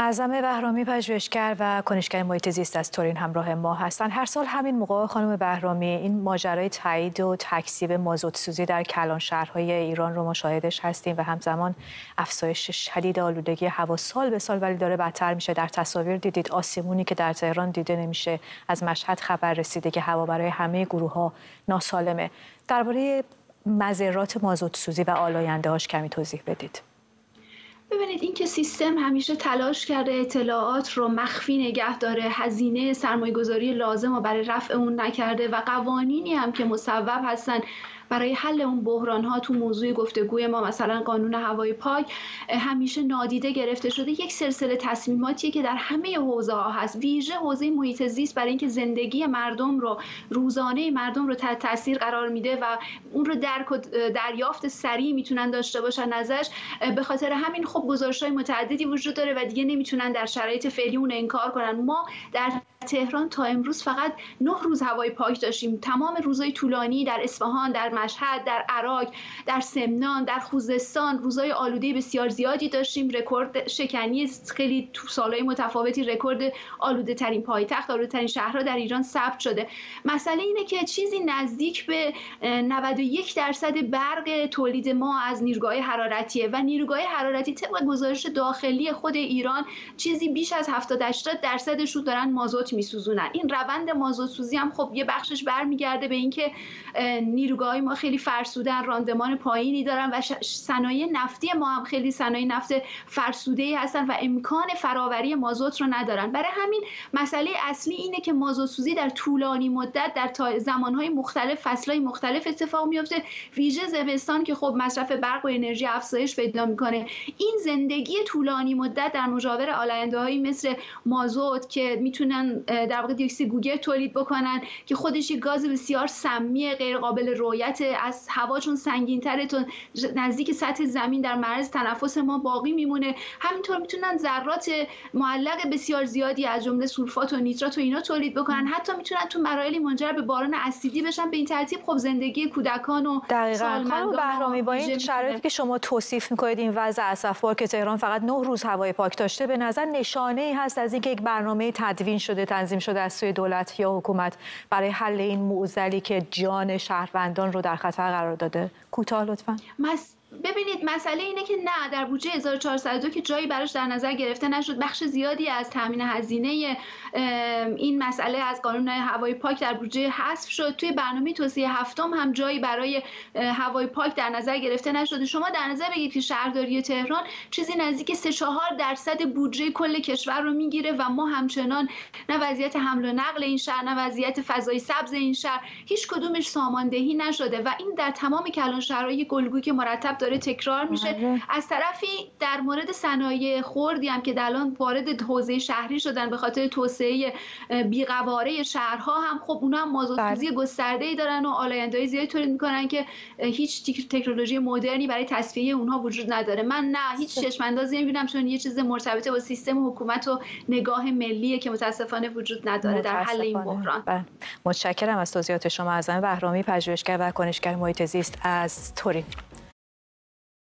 اعظم بهرامی پژوهشگر و کنشگر محیط زیست از تورین همراه ما هستند. هر سال همین موقع خانم بهرامی این ماجرای تایید و تکذیب مازوت سوزی در کلان شهرهای ایران رو مشاهدش هستیم و همزمان افزایش شدید آلودگی هوا سال به سال ولی داره بدتر میشه. در تصاویر دیدید آسمونی که در تهران دیده نمیشه. از مشهد خبر رسیده که هوا برای همه گروه‌ها ناسالمه. درباره مضرات مازوت سوزی و آلاینده‌هاش کمی توضیح بدید. ببینید این که سیستم همیشه تلاش کرده اطلاعات رو مخفی نگه داره، هزینه سرمایه‌گذاری لازم رو برای رفع اون نکرده و قوانینی هم که مصوب هستن برای حل اون بحران‌ها تو موضوع گفتگوی ما، مثلا قانون هوای پاک، همیشه نادیده گرفته شده. یک سلسله تصمیماتیه که در همه حوزه‌ها هست، ویژه حوزه محیط زیست برای اینکه زندگی مردم رو، روزانه مردم رو تحت تاثیر قرار میده و اون رو درک و دریافت سریع میتونن داشته باشن ازش. به خاطر همین خب گزارش‌های متعددی وجود داره و دیگه نمیتونن در شرایط فعلی اون انکار کنن. ما در تهران تا امروز فقط 9 روز هوای پاک داشتیم. تمام روزهای طولانی در اصفهان، در مشهد، در عراق، در سمنان، در خوزستان روزهای آلوده بسیار زیادی داشتیم. رکورد شکنی خیلی تو سالهای متفاوتی رکورد آلوده ترین پایتخت، آلوده ترین شهرها در ایران ثبت شده. مسئله اینه که چیزی نزدیک به 91% برق تولید ما از نیروگاه حرارتیه و نیروگاه حرارتی طبق گزارش داخلی خود ایران چیزی بیش از 70-80% رو دارن مازوت میسوزونن. این روند مازوت سوزی هم خب یه بخشش برمیگرده به اینکه نیروگاه‌های ما خیلی فرسودن، راندمان پایینی دارن و صنایع نفتی ما هم خیلی صنایع نفت فرسوده‌ای هستن و امکان فراوری مازوت رو ندارن. برای همین مسئله اصلی اینه که مازوت سوزی در طولانی مدت در زمان‌های مختلف، فصل‌های مختلف اتفاق میفته، ویژه زمستان که خب مصرف برق و انرژی افزایش پیدا میکنه. این زندگی طولانی مدت در مجاور آلاینده‌هایی مثل مازوت که میتونن در واقع دی اکسید گوگرد تولید بکنن که خودش یک گاز بسیار سمی غیر قابل رؤیت، از هوا چون سنگین‌تره تا نزدیک سطح زمین در معرض تنفس ما باقی میمونه. همینطور میتونن ذرات معلق بسیار زیادی از جمله سولفات و نیترات و اینا تولید بکنن. حتی میتونن تو مراحلی منجر به باران اسیدی بشن. به این ترتیب خب زندگی کودکان و دقیقاً خانم بهرامی با این شرایطی که شما توصیف میکنید، این وضع اسفبار که تهران فقط 9 روز هوای پاک داشته، به نظر نشانه‌ای هست از اینکه یک برنامه تدوین شده، تنظیم شده از سوی دولت یا حکومت برای حل این معضلی که جان شهروندان رو در خطر قرار داده؟ کوتاه لطفاً. ببینید مسئله اینه که نه، در بودجه 1402 که جایی براش در نظر گرفته نشد. بخش زیادی از تامین هزینه این مسئله از قانون هوای پاک در بودجه حذف شد. توی برنامه توسعه هفتم هم جایی برای هوای پاک در نظر گرفته نشد. شما در نظر بگیرید که شهرداری تهران چیزی نزدیک 3-4% بودجه کل کشور رو میگیره و ما همچنان نه وضعیت حمل و نقل این شهر، نه وضعیت فضای سبز این شهر، هیچ کدومش ساماندهی نشده و این در تمام کلان شهرهای گلگویی که مرتب داره تکرار میشه. از طرفی در مورد صنایع خردی هم که الان وارد حوزه شهری شدن به خاطر توسعه بی‌قواره شهرها هم خب اونها هم مازوت سوزی گسترده‌ای دارن و آلاینده‌های زیادی تولید میکنن که هیچ تکنولوژی مدرنی برای تصفیه اونها وجود نداره. من نه هیچ چشم اندازی نمیبینم، چون یه چیز مرتبط با سیستم حکومت و نگاه ملیه که متاسفانه وجود نداره در حل این بحران. متشکرم از توضیحات شما. اعظم بهرامی پژوهشگر و کنشگر محیط زیست از تورین.